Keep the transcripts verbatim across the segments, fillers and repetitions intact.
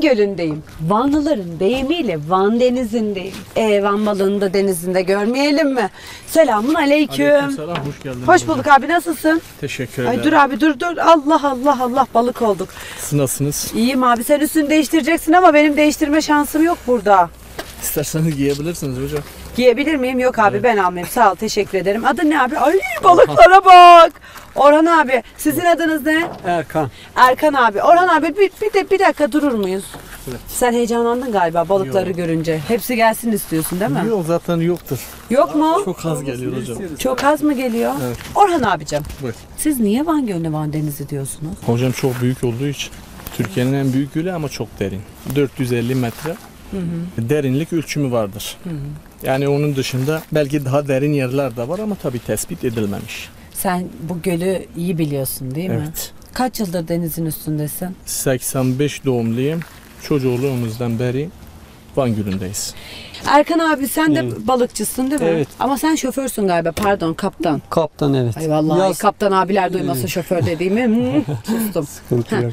Gölü'ndeyim. Vanlıların deyimiyle Van Denizi'ndeyim. E, Van balığını da denizinde görmeyelim mi? Selamun aleyküm. Aleykümselam, hoş geldin. Hoş bulduk abi, nasılsın? Teşekkür ederim. Ay dur abi dur dur. Allah Allah Allah, balık olduk. Siz nasılsınız? İyiyim abi, sen üstünü değiştireceksin ama benim değiştirme şansım yok burada. İsterseniz giyebilirsiniz hocam. Giyebilir miyim? Yok abi, Evet. ben almayayım. Sağ ol, teşekkür ederim. Adın ne abi? Ay balıklara bak. Orhan abi, sizin adınız ne? Erkan. Erkan abi. Orhan abi bir, bir, de, bir dakika durur muyuz? Evet. Sen heyecanlandın galiba balıkları Yok. görünce. Hepsi gelsin istiyorsun değil mi? Yok, zaten yoktur. Yok mu? Çok az geliyor hocam. Çok az mı geliyor? Evet. Orhan abicim, Buyur. siz niye Van Gölü'ne Van Denizi diyorsunuz? Hocam çok büyük olduğu için. Türkiye'nin en büyük gölü ama çok derin. dört yüz elli metre Hı hı. derinlik ölçümü vardır. Hı hı. Yani onun dışında belki daha derin yerler de var ama tabii tespit edilmemiş. Sen bu gölü iyi biliyorsun değil mi? Evet. Kaç yıldır denizin üstündesin? seksen beş doğumluyum. Çocukluğumuzdan beri Van Gölü'ndeyiz. Erkan abi, sen de Evet. balıkçısın değil mi? Evet. Ama sen şoförsün galiba, pardon, kaptan. Kaptan, evet. Ay vallahi Yaz kaptan abiler duymasın Evet. şoför dediğimi. Hı, sustum. sıkıntı yok.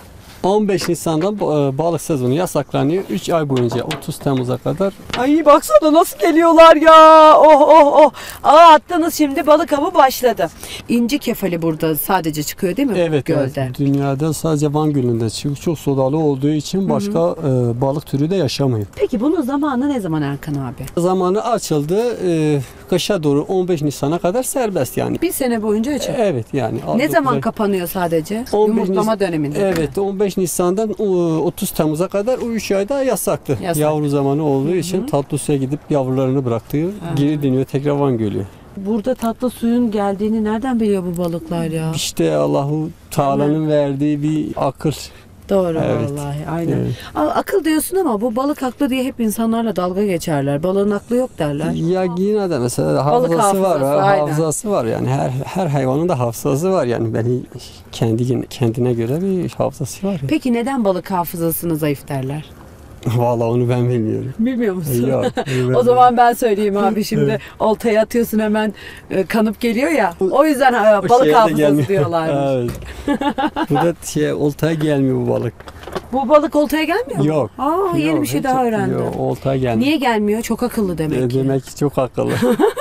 on beş Nisan'dan e, balık sezonu yasaklanıyor. üç ay boyunca otuz Temmuz'a kadar. Ay baksana nasıl geliyorlar ya. Oh oh oh. Aa, attınız şimdi, balık avı başladı. İnci kefali burada sadece çıkıyor değil mi? Evet, Gölde. evet. Dünyada sadece Van Gölü'nde çıkıyor. Çok sodalı olduğu için başka e, balık türü de yaşamıyor. Peki bunun zamanı ne zaman Erkan abi? Zamanı açıldı. E, kışa doğru on beş Nisan'a kadar serbest yani. Bir sene boyunca açık. Evet yani. Ne zaman Aldıkları- kapanıyor sadece? on beş Yumurtlama Nisan- döneminde. Evet, on beş Nisan'dan e, otuz Temmuz'a kadar o üç ayda yasaktı. Yasak. Yavru zamanı olduğu Hı hı. için tatlı suya gidip yavrularını bıraktığı geri dönüyor tekrar Van Gölü. Burada tatlı suyun geldiğini nereden biliyor bu balıklar ya? İşte Allahu Teala'nın verdiği bir akıl. Doğru Evet. vallahi, aynen. Evet. Aa, akıl diyorsun ama bu balık haklı diye hep insanlarla dalga geçerler. Balığın aklı yok derler. Ya yine de mesela Balık hafızası var, hafızası, ha, aynen. hafızası var yani her her hayvanın da hafızası var yani beni kendi kendine göre bir hafızası var. Ya. Peki neden balık hafızasını zayıf derler? Vallahi onu ben bilmiyorum. Bilmiyor musun? Yok. onu ben O zaman ben söyleyeyim abi, şimdi oltaya atıyorsun hemen e, kanıp geliyor ya. O yüzden e, O balık şeye de hafızası gelmiyor. diyorlarmış. Evet. Bu da şey oltaya gelmiyor bu balık. Bu balık oltaya gelmiyor mu? Yok. Aa, yeni Yok, bir şey hiç- daha öğrendim. Yok, oltaya gelmiyor. Niye gelmiyor? Çok akıllı demek E, ki. Demek ki çok akıllı.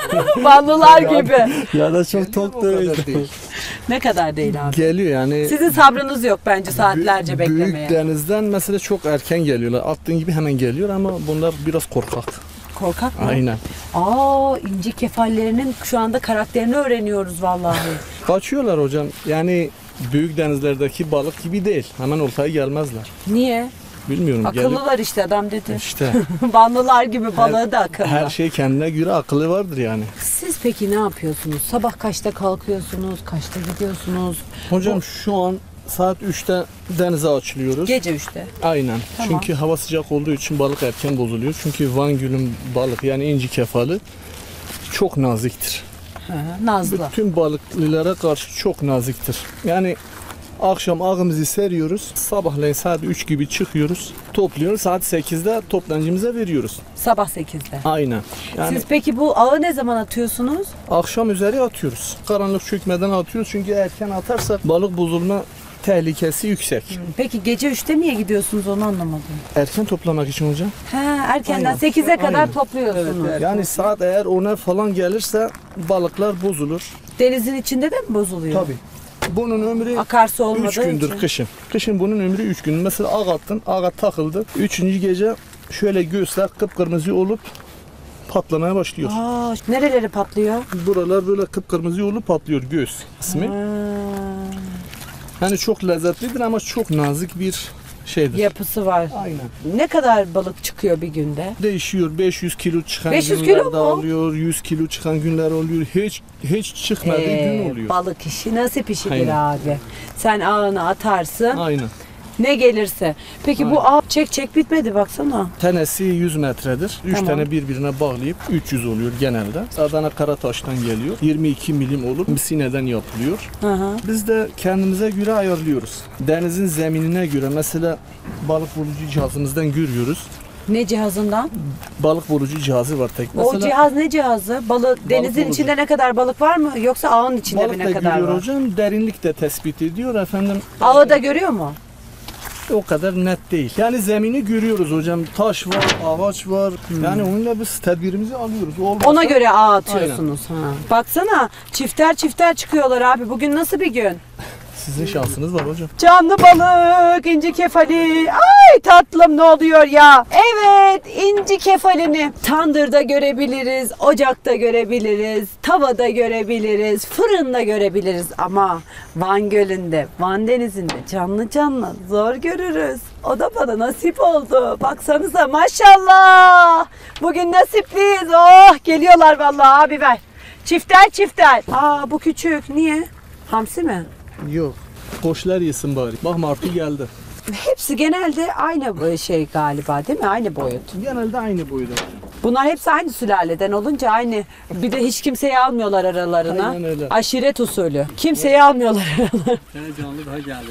Vanlılar gibi. Ya da çok tok O kadar da değil. Ne kadar değil abi. Geliyor yani. Sizin sabrınız yok bence saatlerce Bü- beklemeye. Büyük denizden mesela çok erken geliyorlar. Attığın gibi hemen geliyor ama bunlar biraz korkak. Korkak mı? Aynen. Aa, inci kefallerinin şu anda karakterini öğreniyoruz vallahi. Kaçıyorlar hocam. Yani büyük denizlerdeki balık gibi değil. Hemen oltaya gelmezler. Niye? Bilmiyorum. gelip- Akıllılar işte, adam dedi. İşte Vanlılar gibi balığı da akıllı. her şey kendine göre akıllı vardır yani. Siz peki ne yapıyorsunuz? Sabah kaçta kalkıyorsunuz? Kaçta gidiyorsunuz? Hocam şu an saat üçte denize açılıyoruz. Gece üçte. Aynen. Tamam. Çünkü hava sıcak olduğu için balık erken bozuluyor. Çünkü Van Gölü'nün balık yani inci kefali çok naziktir. Hı hı, Nazlı. Bütün balıklılara karşı çok naziktir. Yani akşam ağımızı seriyoruz. Sabahleyin saat üç gibi çıkıyoruz. Topluyoruz. Saat sekizde toplancımıza veriyoruz. Sabah sekizde. Aynen. Yani Siz peki bu ağı ne zaman atıyorsunuz? akşam üzeri atıyoruz. Karanlık çökmeden atıyoruz. Çünkü erken atarsak balık bozulma tehlikesi yüksek. Peki gece üçte niye gidiyorsunuz, onu anlamadım. Erken toplamak için hocam. He, erkenden Aynen. sekize kadar Aynen. topluyorsunuz. Yani saat eğer ona falan gelirse balıklar bozulur. Denizin içinde de mi bozuluyor? Tabii. Bunun ömrü Akarsu olmadığı üç gündür için. kışın. Kışın bunun ömrü üç gün. Mesela ağ attın, ağa takıldı. Üçüncü gece şöyle göğüsler kıpkırmızı olup patlamaya başlıyor. Aa, nereleri patlıyor? Buralar böyle kıpkırmızı olup patlıyor göğüs ismi. Ha, Yani çok lezzetlidir ama çok nazik bir şeydir. yapısı var. Aynen. Ne kadar balık çıkıyor bir günde? Değişiyor. beş yüz kilo çıkan beş yüz günler kilo de mu? oluyor. yüz kilo çıkan günler oluyor. Hiç hiç çıkmadığı Ee, gün oluyor. balık işi nasip işidir Aynen. abi. Sen ağını atarsın, Aynen. ne gelirse. Peki bu ağ çek çek bitmedi baksana. Tanesi yüz metredir. üç Tamam. tane birbirine bağlayıp üç yüz oluyor genelde. Adana Karataş'tan geliyor. yirmi iki milim olup Misine'den yapılıyor. Hı hı. Biz de kendimize göre ayarlıyoruz. Denizin zeminine göre mesela balık bulucu cihazımızdan görüyoruz. Ne cihazından? Balık bulucu cihazı var tek. O Mesela cihaz ne cihazı? Balık denizin bulucu. içinde ne kadar balık var mı, yoksa ağın içinde mi balık da ne kadar görüyor var? hocam. Derinlik de tespit ediyor efendim. Ağı da görüyor mu? o kadar net değil. Yani zemini görüyoruz hocam. Taş var, ağaç var. Yani onunla biz tedbirimizi alıyoruz. Olmazsa... Ona göre ağ atıyorsunuz. Ha. Baksana çifter çifter çıkıyorlar abi. Bugün nasıl bir gün? Sizin şansınız var hocam. Canlı balık, inci kefali. Ay tatlım ne oluyor ya? Evet, inci kefalini tandırda görebiliriz, ocakta görebiliriz, tavada görebiliriz, fırında görebiliriz. Ama Van Gölü'nde, Van Denizi'nde canlı canlı zor görürüz. O da bana nasip oldu. Baksanıza maşallah. Bugün nasipliyiz. Oh geliyorlar vallahi abi ver. Çifter çifter. Aa bu küçük. Niye? Hamsi mi? Yok. Koçlar yesin bari. Bak martı geldi. Hepsi genelde aynı şey galiba değil mi? Aynı boyut. Genelde aynı boyda. Bunlar hepsi aynı sülaleden olunca aynı. Bir de hiç kimseyi almıyorlar aralarına. Aynen öyle. Aşiret usulü. Kimseyi almıyorlar aralarına. Canlı daha geldi.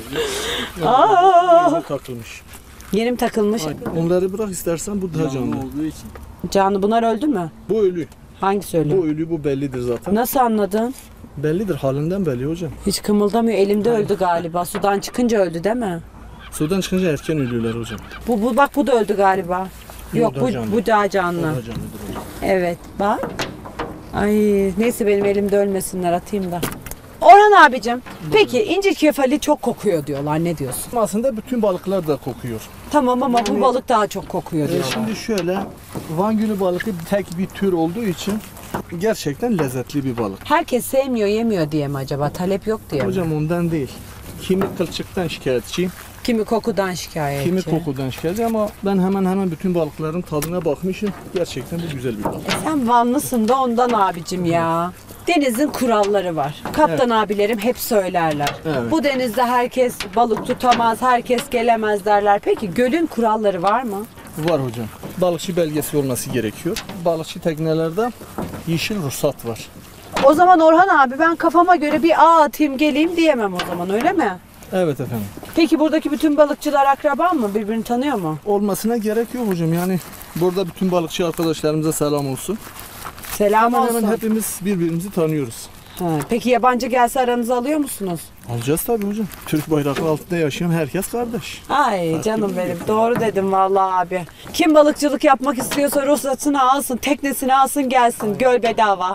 Aa! Yeni takılmış. Yeni mi takılmış? Aynen. Onları bırak istersen bu daha canlı. olduğu için. Canlı bunlar öldü mü? Bu ölü. Hangisi ölü? Bu ölü bu bellidir zaten. Nasıl anladın? Bellidir halinden belli hocam. Hiç kımıldamıyor. Elimde öldü galiba. Sudan çıkınca öldü değil mi? Sudan çıkınca erken ölüyorlar hocam. Bu, bu bak bu da öldü galiba. Yok da bu, canlı. bu daha O canlı. da canlıdır hocam. Evet bak. Ay neyse benim elimde ölmesinler atayım da. Orhan abicim peki inci kefali çok kokuyor diyorlar ne diyorsun? Aslında bütün balıklar da kokuyor. Tamam ama bu balık daha çok kokuyor Ee, diyorlar. şimdi şöyle Van Gölü balığı tek bir tür olduğu için gerçekten lezzetli bir balık. Herkes sevmiyor yemiyor diye mi acaba? Talep yok diye mi? Hocam ondan değil. Kimi kılçıktan şikayetçi, Kimi kokudan şikayetçi. kimi kokudan şikayetçi ama ben hemen hemen bütün balıkların tadına bakmışım. Gerçekten bu güzel bir balık. Sen Vanlısın da ondan abicim ya. Denizin kuralları var. Kaptan abilerim hep söylerler. Evet. Bu denizde herkes balık tutamaz, herkes gelemez derler. Peki gölün kuralları var mı? Var hocam. Balıkçı belgesi olması gerekiyor. Balıkçı teknelerde yeşil ruhsat var. O zaman Orhan abi ben kafama göre bir ağ atayım geleyim diyemem o zaman öyle mi? Evet efendim. Peki buradaki bütün balıkçılar akraba mı? Birbirini tanıyor mu? Olmasına gerek yok hocam. Yani burada bütün balıkçı arkadaşlarımıza selam olsun. Selam Hemen olsun. hemen hepimiz birbirimizi tanıyoruz. Ha, peki yabancı gelse aranıza alıyor musunuz? Alacağız tabii hocam. Türk bayraklı altında yaşayan herkes kardeş. Ay canım benim doğru dedim vallahi abi. Kim balıkçılık yapmak istiyorsa ruhsatını alsın, teknesini alsın gelsin. Göl bedava.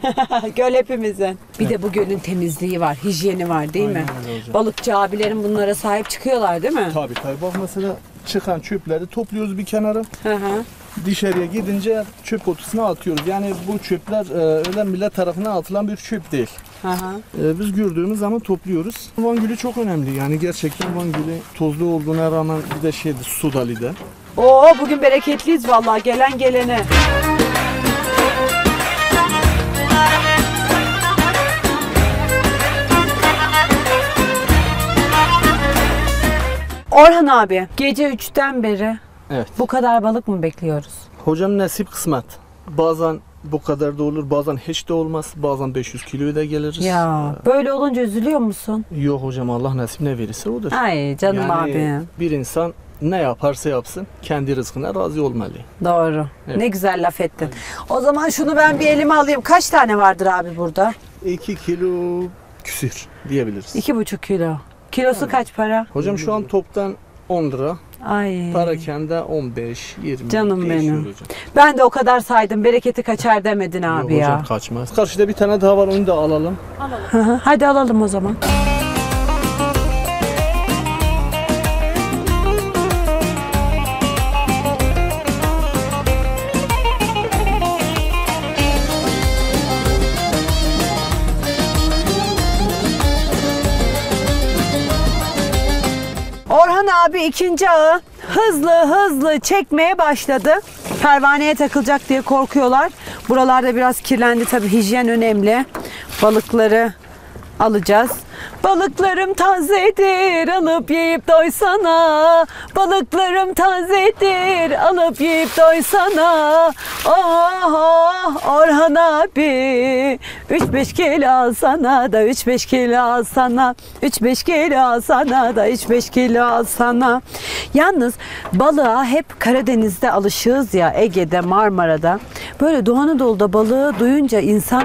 Göl hepimizin. Bir de bu gölün temizliği var, hijyeni var değil mi? Aynen öyle hocam. Balıkçı abilerin bunlara sahip çıkıyorlar değil mi? Tabii tabii. Bak mesela çıkan çöpleri topluyoruz bir kenara. Hı hı. Dışarıya gidince çöp kutusuna atıyoruz. Yani bu çöpler e, öyle millet tarafından atılan bir çöp değil. Hı hı. E, biz gördüğümüz zaman topluyoruz. Van Gölü çok önemli. Yani gerçekten Van Gölü tozlu olduğuna rağmen bir de şeydi su dalı'da. Oo bugün bereketliyiz vallahi gelen gelene. Orhan abi gece üçten beri Evet. bu kadar balık mı bekliyoruz? Hocam nasip kısmet. Bazen bu kadar da olur, bazen hiç de olmaz. Bazen beş yüz kiloya da geliriz. Ya böyle olunca üzülüyor musun? Yok hocam, Allah nasip ne verirse odur. Ay canım Yani abim. bir insan ne yaparsa yapsın kendi rızkına razı olmalı. Doğru. Evet. Ne güzel laf ettin. O zaman şunu ben bir elime alayım. Kaç tane vardır abi burada? iki kilo küsür diyebiliriz. İki buçuk kilo. Kilosu kaç para? Hocam şu an toptan on lira. Ay. Parakende on beş yirmi. Canım değişiyor benim. hocam. Ben de o kadar saydım. Bereketi kaçar demedin abi Yok ya. hocam kaçmaz. Karşıda bir tane daha var, onu da alalım. Hı hı. Hadi alalım o zaman. Orhan abi ikinci ağı hızlı hızlı çekmeye başladı. Pervaneye takılacak diye korkuyorlar. Buralarda biraz kirlendi tabii, hijyen önemli. Balıkları alacağız. Balıklarım tazedir, alıp yiyip doysana. Balıklarım tazedir, alıp yiyip doysana. Oh, oh Orhan abi, üç beş kilo alsana da üç beş kilo alsana. üç beş kilo alsana da üç beş kilo alsana. Yalnız balığa hep Karadeniz'de alışığız ya, Ege'de, Marmara'da. Böyle Doğu Anadolu'da balığı duyunca insan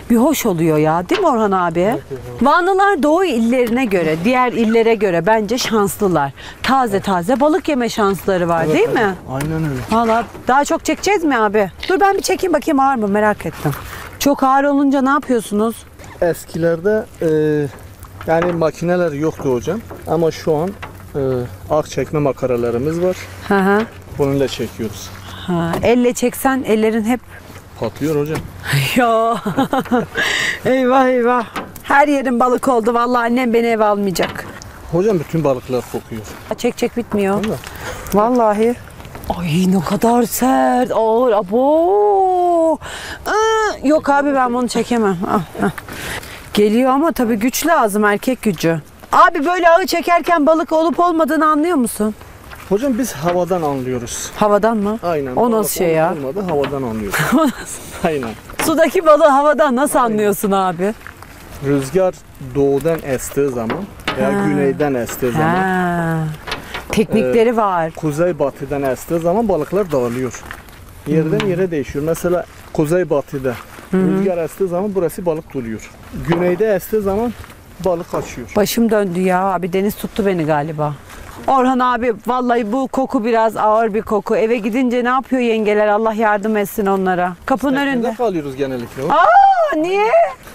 bir hoş oluyor ya, değil mi Orhan abi? Evet, Vanlılar doğu illerine göre, diğer illere göre bence şanslılar. Taze taze balık yeme şansları var, Evet, değil evet. mi? Aynen öyle. Valla daha çok çekeceğiz mi abi? Dur ben bir çekeyim bakayım, ağır mı, merak ettim. Çok ağır olunca ne yapıyorsunuz? Eskilerde e, yani makineler yoktu hocam. Ama şu an e, ak çekme makaralarımız var. Hı hı. Bununla çekiyoruz. Ha, elle çeksen ellerin hep Patlıyor hocam. ya. Eyvah eyvah. Her yerin balık oldu. Vallahi annem beni eve almayacak. Hocam bütün balıklar kokuyor. Çek çek bitmiyor. Vallahi. Vallahi. Ay ne kadar sert. Ağır. Abo. Aa, yok abi ben bunu çekemem. Ah, ah. Geliyor ama tabii güç lazım, erkek gücü. Abi böyle ağı çekerken balık olup olmadığını anlıyor musun? Hocam biz havadan anlıyoruz. Havadan mı? Aynen. O nasıl Balık şey olup ya? Olmadı havadan anlıyoruz. Aynen. Sudaki balığı havadan nasıl anlıyorsun abi? Rüzgar doğudan estiği zaman veya Ha. güneyden estiği zaman, Ha. Teknikleri var. kuzey batıdan estiği zaman balıklar dağılıyor. Yerden Hmm. yere değişiyor. Mesela kuzey batıda rüzgar estiği zaman burası balık duruyor. Güneyde estiği zaman balık kaçıyor. Başım döndü ya abi, deniz tuttu beni galiba. Orhan abi vallahi bu koku biraz ağır bir koku. Eve gidince ne yapıyor yengeler, Allah yardım etsin onlara. Kapının Teknede önünde. kalıyoruz genellikle. Aa niye?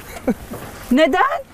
Neden?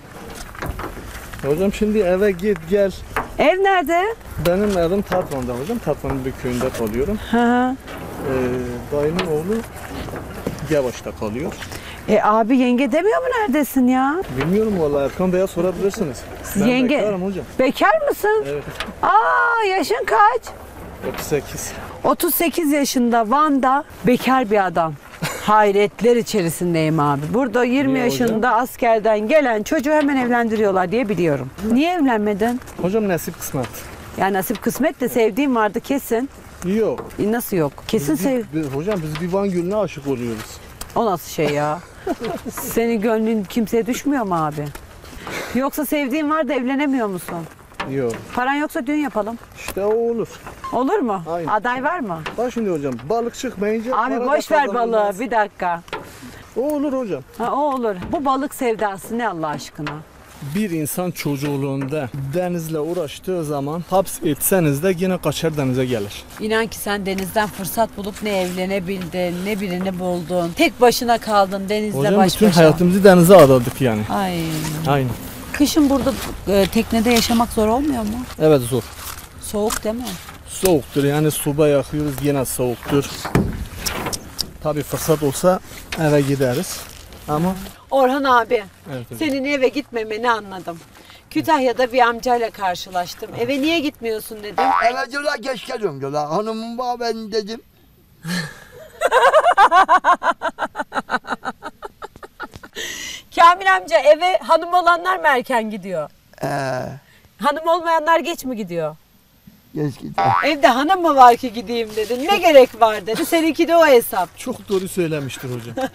Hocam şimdi eve git gel. Ev nerede? Benim evim Tatvan'da hocam. Tatvan'ın bir köyünde kalıyorum. Hı hı. Ee, dayımın oğlu Yavaş'ta kalıyor. E abi yenge demiyor mu neredesin ya? Bilmiyorum vallahi, Erkan Bey'e sorabilirsiniz. Ben Yenge- bekarım hocam. Bekar mısın? Evet. Aa yaşın kaç? otuz sekiz. otuz sekiz yaşında Van'da bekar bir adam. Hayretler içerisindeyim abi. Burada yirmi Niye yaşında hocam? askerden gelen çocuğu hemen evlendiriyorlar diye biliyorum. Niye evlenmedin? Hocam nasip kısmet. Ya nasip kısmet de sevdiğim vardı kesin. Yok. E, Nasıl yok? Kesin Biz, sev. biz- hocam biz bir Van Gölü'ne aşık oluyoruz. O nasıl şey ya? Senin gönlün kimseye düşmüyor mu abi? Yoksa sevdiğin var da evlenemiyor musun? Yok. Paran yoksa düğün yapalım. İşte o olur. Olur mu? Aynen. Aday var mı? Bak şimdi hocam, balık çıkmayınca Abi para da boş ver kazanılmaz. balığı bir dakika. O olur hocam. Ha, o olur. Bu balık sevdası ne Allah aşkına? Bir insan çocuğluğunda denizle uğraştığı zaman haps etseniz de yine kaçar denize gelir. İnan ki sen denizden fırsat bulup ne evlenebildin, ne birini buldun. Tek başına kaldın denizle Hocam baş bütün başa. hayatımızı denize adadık yani. Ay. Aynen. Kışın burada e, teknede yaşamak zor olmuyor mu? Evet, zor. Soğuk değil mi? Soğuktur yani, soba yakıyoruz yine soğuktur. Tabii fırsat olsa eve gideriz. Ama Orhan abi, evet hocam. senin eve gitmemeni anladım. Kütahya'da bir amcayla karşılaştım. Eve niye gitmiyorsun dedim. Evet diyorlar, geç geliyorum diyorlar. Hanımım var ben dedim. Kamil amca eve hanım olanlar mı erken gidiyor? Ee, Hanım olmayanlar geç mi gidiyor? geç gidiyor. Evde hanım mı var ki gideyim dedin. Ne gerek var dedi. Seninki de o hesap. Çok doğru söylemiştir hocam.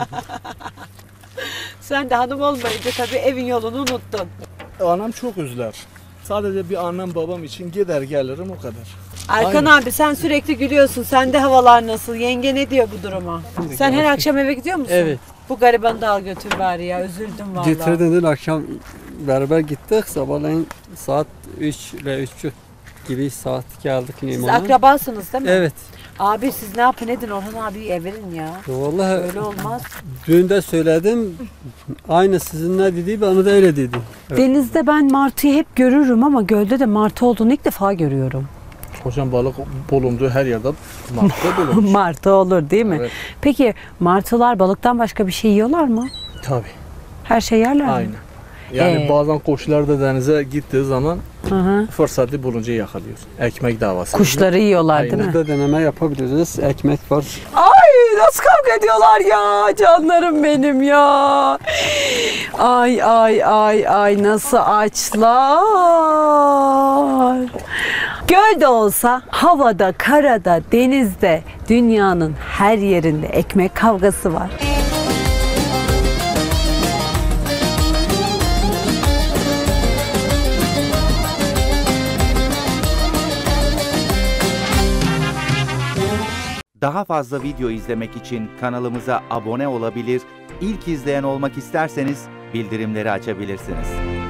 Sen de hanım olmayınca tabii evin yolunu unuttun. Anam çok üzüler. Sadece bir annem babam için gider gelirim, o kadar. Erkan Aynen. abi sen sürekli gülüyorsun. Sende havalar nasıl? Yenge ne diyor bu duruma? Sen her akşam eve gidiyor musun? Evet. Bu garibanı da al götür bari ya. Üzüldüm vallahi. Getirdin dün akşam beraber gittik. Sabahleyin saat üç ile üç buçuk gibi saat geldik Siz limana. akrabasınız değil mi? Evet. Abi siz ne yapın edin Orhan abi verin ya. Vallahi Öyle olmaz. dün de söyledim. Aynı sizin ne dediği bana da öyle dedi. Evet. Denizde ben martıyı hep görürüm ama gölde de martı olduğunu ilk defa görüyorum. Hocam balık bulunduğu her yerde martı bulunmuş. Martı olur değil mi? Evet. Peki martılar balıktan başka bir şey yiyorlar mı? Tabii. Her şey yerler mi? Aynen. Yani Ee? bazen koçlar da denize gittiği zaman Hı hı. fırsatı bulunca yakalıyor. Ekmek davası. Kuşları yiyorlar değil mi? Burada deneme yapabiliriz. Ekmek var. Ay nasıl kavga ediyorlar ya canlarım benim ya. Ay ay ay ay nasıl açlar. Gölde olsa havada, karada, denizde, dünyanın her yerinde ekmek kavgası var. Daha fazla video izlemek için kanalımıza abone olabilir, ilk izleyen olmak isterseniz bildirimleri açabilirsiniz.